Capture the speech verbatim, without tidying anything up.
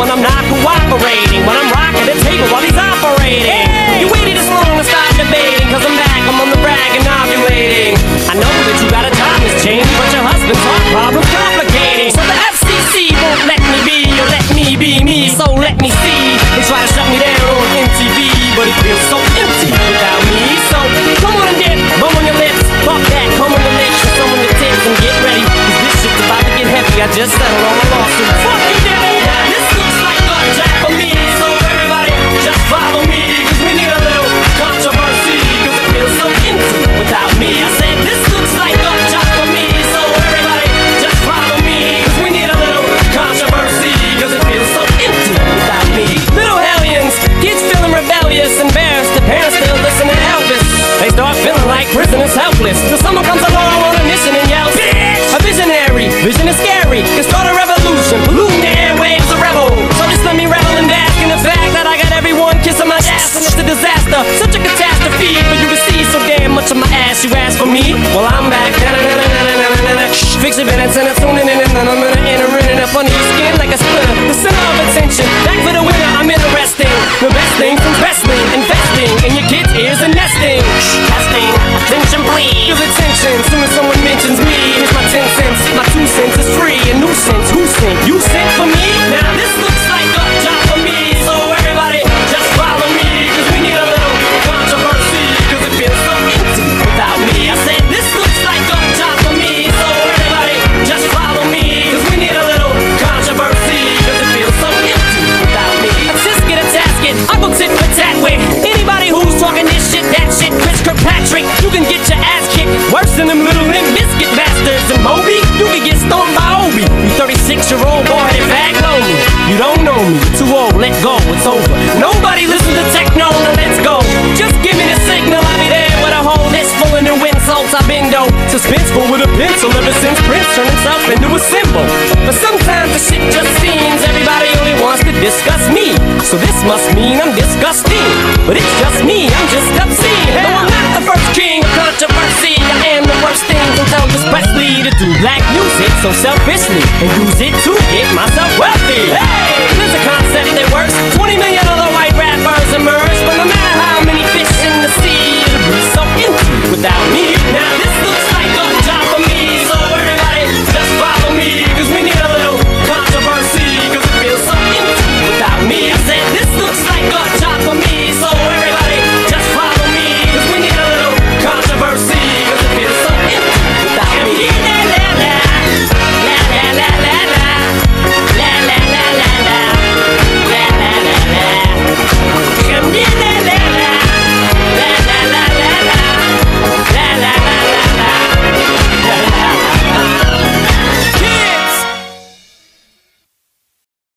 when I'm not cooperating, when I'm rocking the table while he's operating. Hey! You waited this long to start debating, cause I'm back, I'm on the brag and ovulating. I know that you got a job, Miss Cheney, but your husband's heart problem's complicating. So the F C C won't let me be, or let me be me, so let me see. They try to shut me down on M T V, but it feels so empty without me. So come on and dip, bum on your lips, fuck that, come on the lips, show someone the tips and get ready, cause this shit's about to get heavy. I just settled on a lawsuit. Fuck you, Daddy. This looks like a jack for me, so everybody just follow me, cause we need a little controversy, cause it feels so empty without me. I said this looks like a jack for me, so everybody just follow me, cause we need a little controversy, cause it feels so empty without me. Little hellions, kids feeling rebellious, embarrassed, the parents still listen to Elvis. They start feeling like prisoners helpless, till someone comes along on a mission and yells, bitch! A visionary, vision is scary, can start a revolution, polluting the airwaves, a rebel. So just let me revel and bask in the fact that I got everyone kissing my ass, and it's a disaster, such a catastrophe for you to see so damn much of my ass. You ask for me, well I'm back. Fix your minutes and I'm tuning in, and I'm gonna enter in up under your skin like a splitter. The center of attention, back for the winner, I'm interesting. The best thing from wrestling, investing in your kids' ears and nesting. Testing, attention please. Feel attention, soon as someone mentions me. Here's my ten cents, my two cents is free. A nuisance, who sent? You sent for me? Now this looks like a job for me, so everybody just follow me, cause we need a little controversy, cause it feels so empty without me. I said this looks like a job for me, so everybody just follow me, cause we need a little controversy, cause it feels so empty without me. A tisket, a tasket, I go tit for tat with anybody who's talking this shit, that shit. Chris Kirkpatrick, you can get your ass kicked worse than them little Limp Bizkit bastards. And Moby, you can get stoned by Obi. You thirty-six year old boy that bag low me. You don't know me, too old, let go, it's over. Nobody listen to techno, now let's go. Just give me the signal, I'll be there with a whole list full of new insults. I've been though suspenseful with a pencil ever since Prince turned himself into a symbol. But sometimes the shit just seems everybody only wants to discuss me. So this must mean I'm disgusting, but it's just me, I'm just obscene. Though I'm not the first king of controversy, I am the worst thing from Elvis Presley to do black music so selfishly and use it to get myself wealthy. Hey!